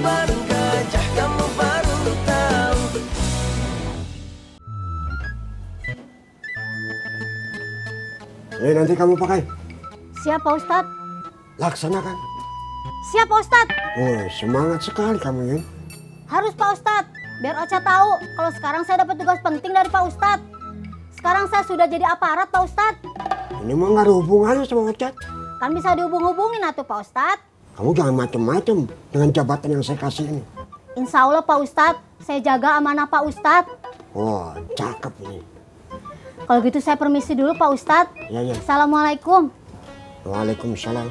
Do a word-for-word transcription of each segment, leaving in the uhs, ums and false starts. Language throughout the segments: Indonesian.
ban gajah kamu baru tahu. Ini nanti kamu pakai. Siap Pak Ustadz. Laksanakan. Siap Pak Ustadz. Oh, semangat sekali kamu, Yun. Harus Pak Ustadz. Biar Ocha tahu kalau sekarang saya dapat tugas penting dari Pak Ustadz. Sekarang saya sudah jadi aparat Pak Ustadz. Ini mah nggak ada hubungannya sama Ocat. Kan bisa dihubung-hubungin atuh Pak Ustadz. Kamu jangan macem-macem dengan jabatan yang saya kasih ini. Insya Allah Pak Ustadz, saya jaga amanah Pak Ustadz. Oh, cakep ini. Kalau gitu saya permisi dulu Pak Ustadz. Ya, ya. Assalamualaikum. Waalaikumsalam.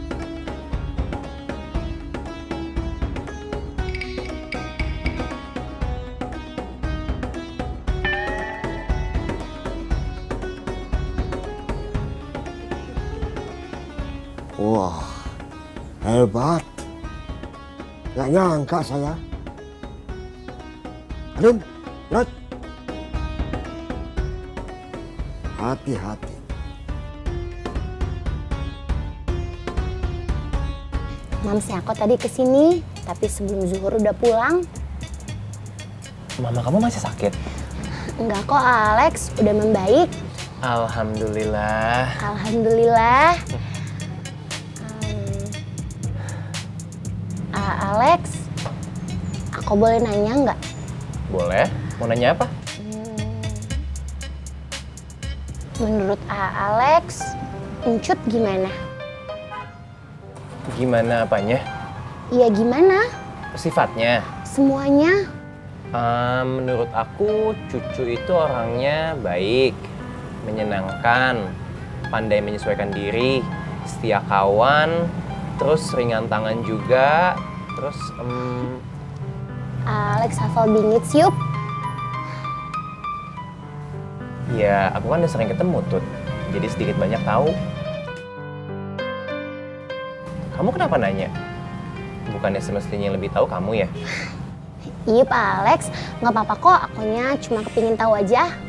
Wah, hebat. Gak nyangka saya. Adun, lihat. Hati-hati. Mams aku tadi kesini, tapi sebelum zuhur udah pulang. Mama kamu masih sakit? Enggak kok Alex, udah membaik. Alhamdulillah. Alhamdulillah. Um, uh, Alex, aku boleh nanya nggak? Boleh. Mau nanya apa? Menurut A Alex, Encut gimana? Gimana apanya? Iya gimana? Sifatnya? Semuanya. Uh, menurut aku, Cucu itu orangnya baik, menyenangkan, pandai menyesuaikan diri, setia kawan, terus ringan tangan juga, terus... Um... Alex hafal bingit siup. Ya, aku kan udah sering ketemu, Tut. Jadi sedikit banyak tahu. Kamu kenapa nanya? Bukannya semestinya lebih tahu kamu ya? Iya Pak Alex, nggak apa-apa kok. Akunya cuma kepingin tahu aja.